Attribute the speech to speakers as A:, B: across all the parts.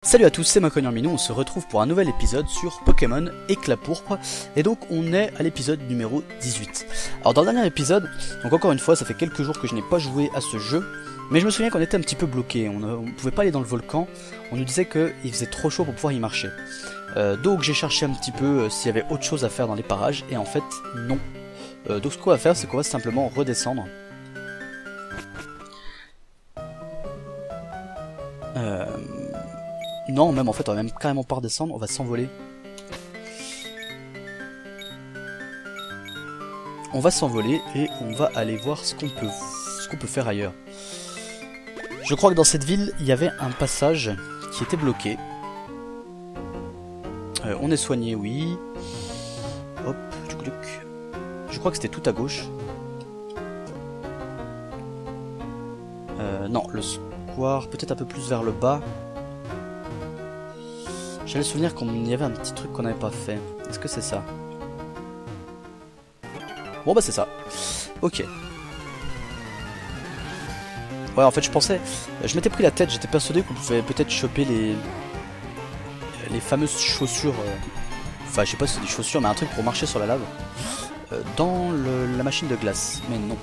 A: Salut à tous, c'est Macognan Minou, on se retrouve pour un nouvel épisode sur Pokémon Éclat Pourpre, et donc on est à l'épisode numéro 18. Alors dans le dernier épisode, donc encore une fois ça fait quelques jours que je n'ai pas joué à ce jeu, mais je me souviens qu'on était un petit peu bloqué, on ne pouvait pas aller dans le volcan, on nous disait qu'il faisait trop chaud pour pouvoir y marcher. Donc j'ai cherché un petit peu s'il y avait autre chose à faire dans les parages, et en fait non. Donc ce qu'on va faire c'est qu'on va simplement redescendre. Non, même en fait, on va même carrément pas redescendre, on va s'envoler. On va s'envoler et on va aller voir ce qu'on peut faire ailleurs. Je crois que dans cette ville, il y avait un passage qui était bloqué. On est soigné, oui. Hop, tchouk-tchouk. Je crois que c'était tout à gauche. Non, le square, peut-être un peu plus vers le bas. J'ai le souvenir qu'il y avait un petit truc qu'on n'avait pas fait. Est-ce que c'est ça? Bon bah c'est ça. Ok. Ouais en fait je pensais... Je m'étais pris la tête, j'étais persuadé qu'on pouvait peut-être choper les fameuses chaussures... Enfin je sais pas si c'est des chaussures mais un truc pour marcher sur la lave. Dans la machine de glace. Mais non.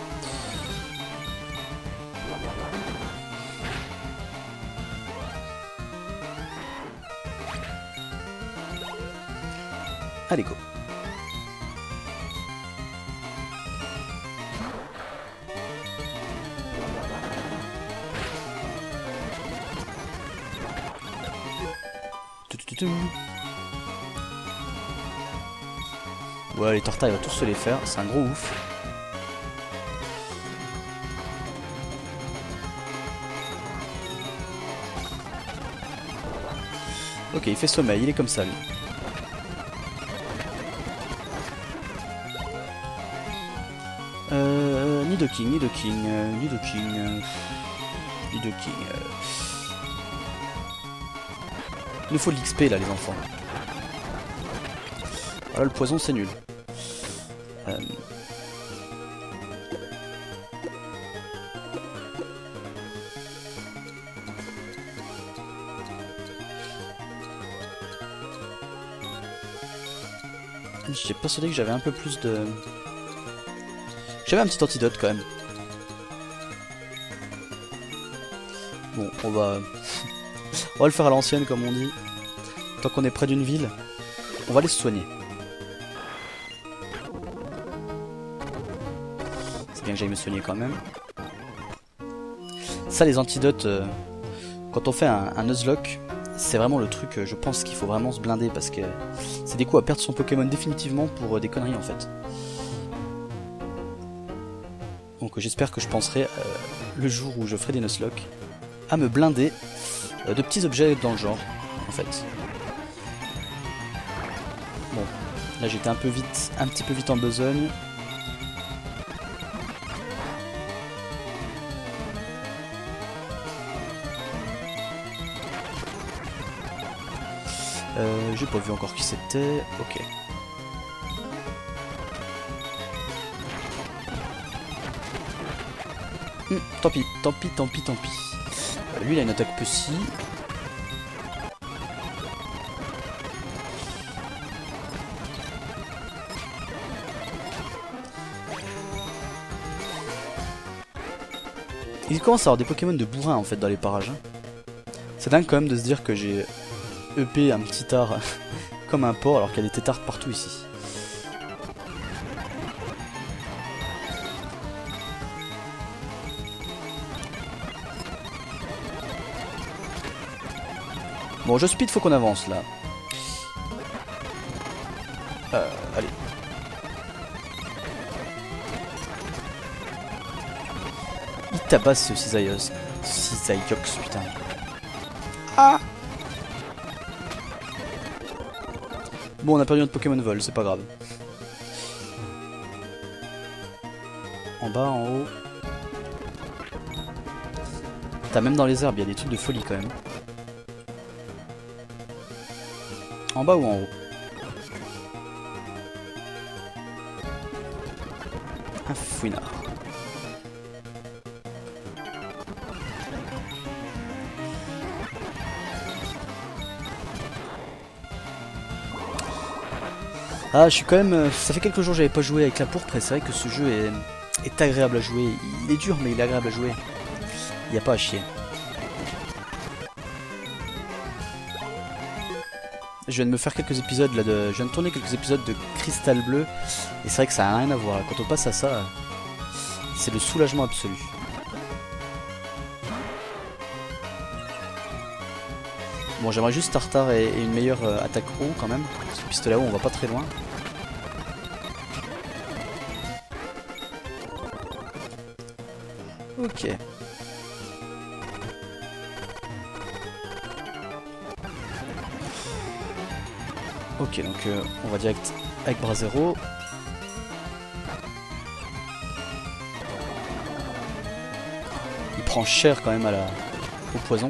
A: Allez go. Ouais les tortas il va tous se les faire, c'est un gros ouf. Ok il fait sommeil, il est comme ça lui. Nidoking. Il nous faut de l'XP là les enfants. Voilà le poison c'est nul. J'ai persuadé que j'avais un peu plus de... J'avais un petit antidote quand même. Bon, on va le faire à l'ancienne comme on dit. Tant qu'on est près d'une ville, on va aller se soigner. C'est bien que j'aille me soigner quand même. Ça les antidotes, quand on fait un Nuzlocke, c'est vraiment le truc, je pense qu'il faut vraiment se blinder parce que c'est des coups à perdre son Pokémon définitivement pour des conneries en fait. Donc j'espère que je penserai le jour où je ferai des Nuzlocke à me blinder de petits objets dans le genre en fait. Bon, là j'étais un petit peu vite en besogne. J'ai pas vu encore qui c'était. Ok. Tant pis. Lui il a une attaque Pussy. Il commence à avoir des Pokémon de bourrin en fait dans les parages. C'est dingue quand même de se dire que j'ai EP un petit art comme un porc alors qu'il y a des têtards partout ici. Bon, je speed, faut qu'on avance là. Allez. Il tabasse ce Cisaiox, putain. Ah! Bon, on a perdu notre Pokémon vol, c'est pas grave. En bas, en haut. T'as même dans les herbes, il y a des trucs de folie quand même. En bas ou en haut? Un fouinard. Ah, je suis quand même... ça fait quelques jours que j'avais pas joué avec la pourpre et c'est vrai que ce jeu est agréable à jouer. Il est dur mais il est agréable à jouer. Il n'y a pas à chier. Je viens de me faire quelques épisodes là de... Je viens de tourner quelques épisodes de Cristal Bleu. Et c'est vrai que ça n'a rien à voir. Quand on passe à ça, c'est le soulagement absolu. Bon, j'aimerais juste Tartare et une meilleure attaque haut quand même. Ce pistolet haut, on va pas très loin. Ok. Ok, donc on va direct avec bras zéro. Il prend cher quand même au poison.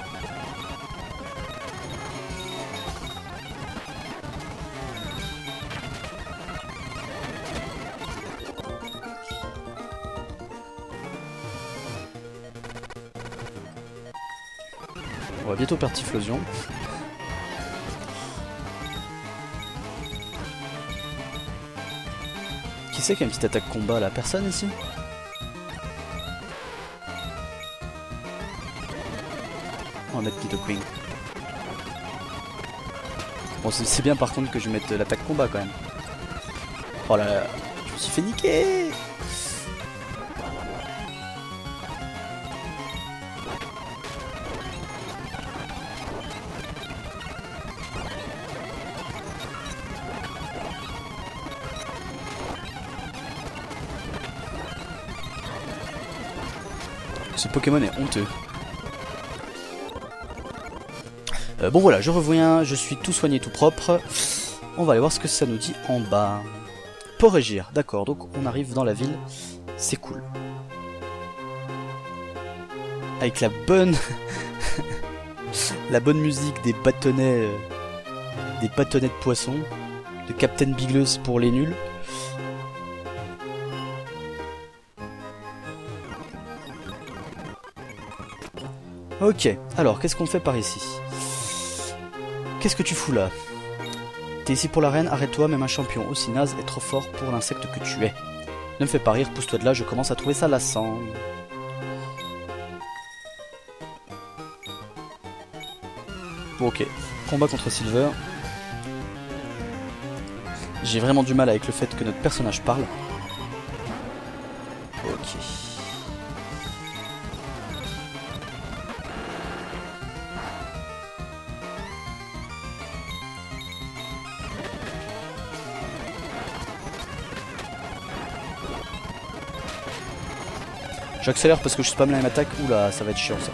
A: On va bientôt perdre Typhlosion. Qui c'est qui a une petite attaque combat là? Personne ici? On va mettre Nido Queen. Bon, c'est bien par contre que je mette l'attaque combat quand même. Oh là là, je me suis fait niquer! Ce Pokémon est honteux. Bon voilà, je reviens, je suis tout soigné, tout propre. On va aller voir ce que ça nous dit en bas. Port-Régir, d'accord, donc on arrive dans la ville. C'est cool. Avec la bonne... la bonne musique des bâtonnets... de poisson. De Captain Bigleuse pour les nuls. Ok, alors qu'est-ce qu'on fait par ici? Qu'est-ce que tu fous là? T'es ici pour la reine, arrête-toi, même un champion aussi naze est trop fort pour l'insecte que tu es. Ne me fais pas rire, pousse-toi de là, je commence à trouver ça lassant. Bon ok, combat contre Silver. J'ai vraiment du mal avec le fait que notre personnage parle. Ok. J'accélère parce que je spamme la même attaque. Oula, ça va être chiant ça.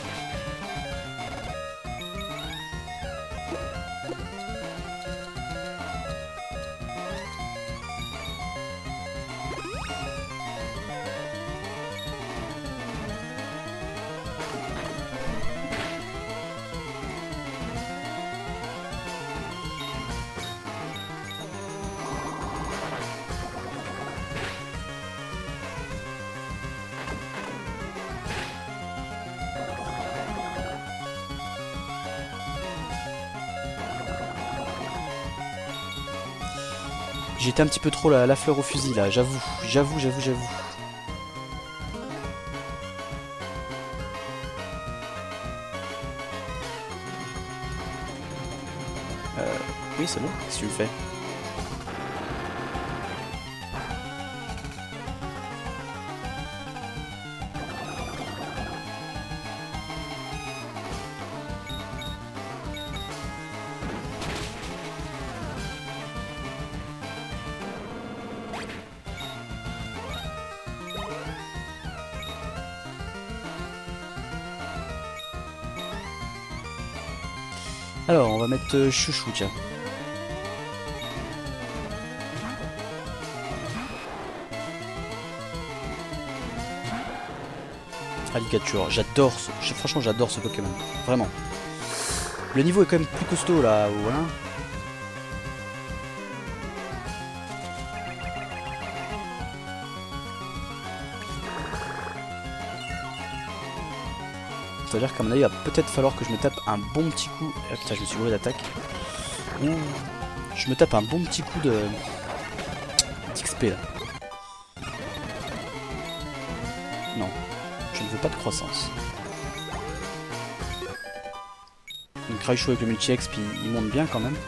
A: J'étais un petit peu trop la fleur au fusil là, j'avoue. Oui c'est bon, si tu le fais. Alors, on va mettre Chouchou, tiens. Alligator, j'adore franchement j'adore ce Pokémon, vraiment. Le niveau est quand même plus costaud là, voilà. C'est-à-dire qu'à mon avis, il va peut-être falloir que je me tape un bon petit coup. Ah, putain, je me suis brûlé d'attaque. Je me tape un bon petit coup de d'XP là. Non, je ne veux pas de croissance. Donc Raichu avec le multi-X, puis il monte bien quand même.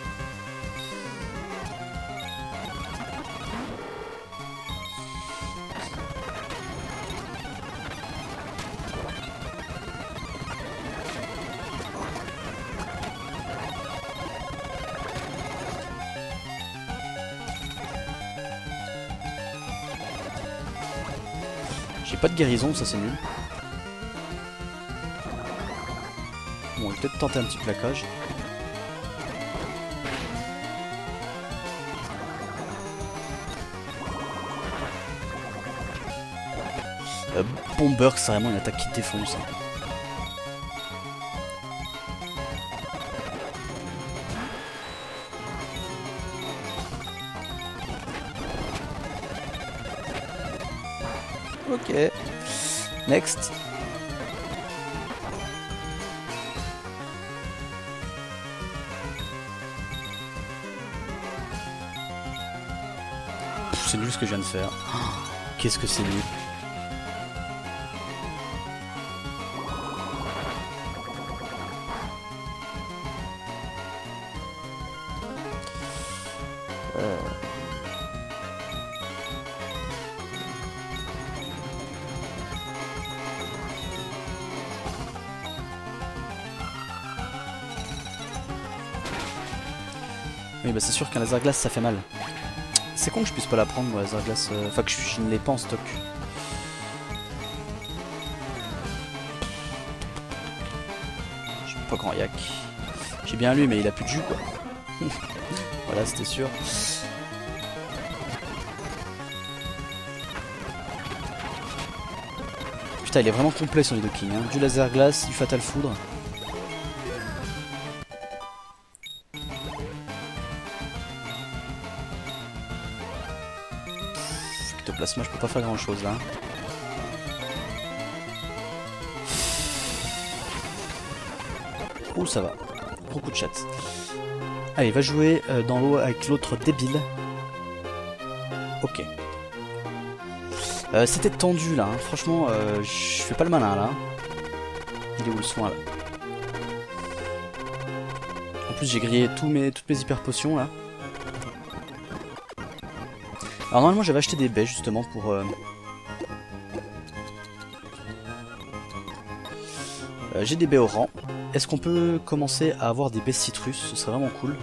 A: J'ai pas de guérison, ça c'est nul. Bon, on va peut-être tenter un petit plaquage. Bomber, c'est vraiment une attaque qui défonce. Ok. Next. C'est nul ce que je viens de faire. Oh, qu'est-ce que c'est nul. Oui, bah c'est sûr qu'un laser glace ça fait mal. C'est con que je puisse pas la prendre, moi, laser glace. Enfin, que je ne l'ai pas en stock. Je suis pas grand yak. J'ai bien lu, mais il a plus de jus, quoi. Voilà, c'était sûr. Putain, il est vraiment complet son Nidoking, hein. Du laser glace, du fatal foudre. Plasma, je peux pas faire grand chose là. Ouh, ça va. Gros coup de chat. Allez, va jouer dans l'eau avec l'autre débile. Ok. C'était tendu là. Hein. Franchement, je fais pas le malin là. Il est où le soin là? En plus, j'ai grillé toutes mes hyper potions là. Alors normalement j'avais acheté des baies justement pour... j'ai des baies au rang. Est-ce qu'on peut commencer à avoir des baies citrus? Ce serait vraiment cool.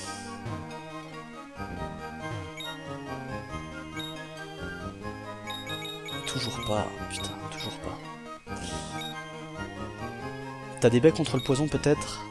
A: Toujours pas, putain, toujours pas. T'as des baies contre le poison peut-être?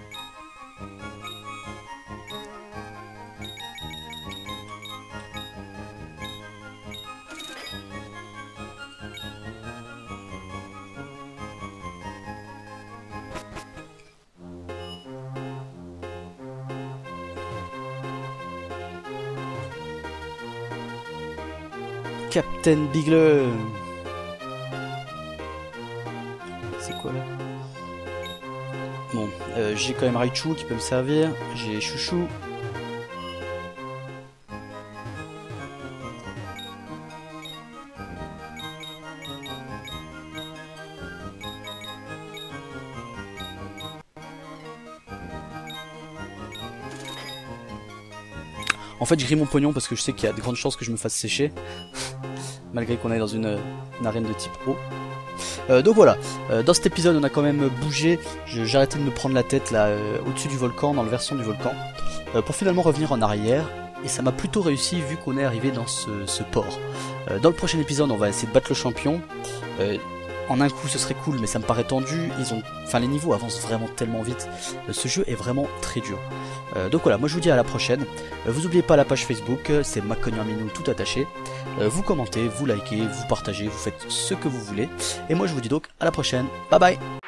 A: Captain Bigle. C'est quoi là? Bon, j'ai quand même Raichu qui peut me servir. J'ai Chouchou. En fait, je grille mon pognon parce que je sais qu'il y a de grandes chances que je me fasse sécher. Malgré qu'on aille dans une arène de type eau. Donc voilà, dans cet épisode on a quand même bougé. J'ai arrêté de me prendre la tête là au-dessus du volcan, dans le versant du volcan, pour finalement revenir en arrière. Et ça m'a plutôt réussi vu qu'on est arrivé dans ce port. Dans le prochain épisode on va essayer de battre le champion. En un coup ce serait cool, mais ça me paraît tendu. Enfin les niveaux avancent vraiment tellement vite. Ce jeu est vraiment très dur. Donc voilà, moi je vous dis à la prochaine. Vous n'oubliez pas la page Facebook, c'est MacCognerMinou tout attaché. Vous commentez, vous likez, vous partagez, vous faites ce que vous voulez. Et moi je vous dis donc à la prochaine. Bye bye.